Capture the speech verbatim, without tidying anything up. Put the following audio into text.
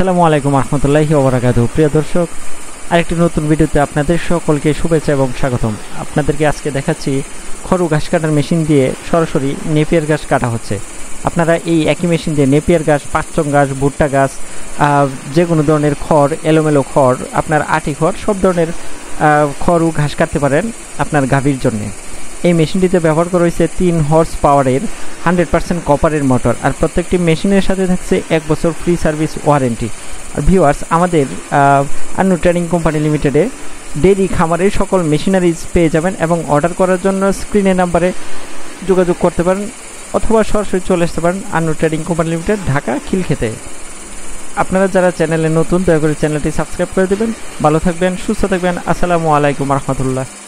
আসসালামু আলাইকুম রহমতুল্লাহি ওয়া বারাকাতুহু। প্রিয় দর্শক, আরেকটি নতুন ভিডিওতে আপনাদের সকলকে শুভেচ্ছা এবং স্বাগতম। আপনাদেরকে আজকে দেখাচ্ছি খড় ঘাস কাটার মেশিন দিয়ে সরাসরি নেপিয়ার ঘাস কাটা হচ্ছে। আপনারা এই একই মেশিন দিয়ে নেপিয়ার ঘাস, পাঁচচং ঘাস, ভুট্টা ঘাস, যে কোনো ধরনের খড়, এলোমেলো খড়, আপনার আটি খড়, সব ধরনের খড় ও ঘাস কাটতে পারেন আপনার গাভীর জন্যে। এই মেশিনটিতে ব্যবহার করা হয়েছে তিন হর্স পাওয়ারের হান্ড্রেড পার্সেন্ট কপারের মোটর, আর প্রত্যেকটি মেশিনের সাথে থাকছে এক বছর ফ্রি সার্ভিস ওয়ারেন্টি। আর ভিউয়ার্স, আমাদের আন্নু ট্রেডিং কোম্পানি লিমিটেডে ডেইরি খামারের সকল মেশিনারিজ পেয়ে যাবেন এবং অর্ডার করার জন্য স্ক্রিনের নাম্বারে যোগাযোগ করতে পারেন অথবা সরাসরি চলে আসতে পারেন Annu trading company limited, Dhaka খিলক্ষেতে। আপনারা যারা চ্যানেলে নতুন, দয়া করে চ্যানেলটি সাবস্ক্রাইব করে দেবেন। ভালো থাকবেন, সুস্থ থাকবেন। আসসালামু আলাইকুম রহমতুল্লাহ।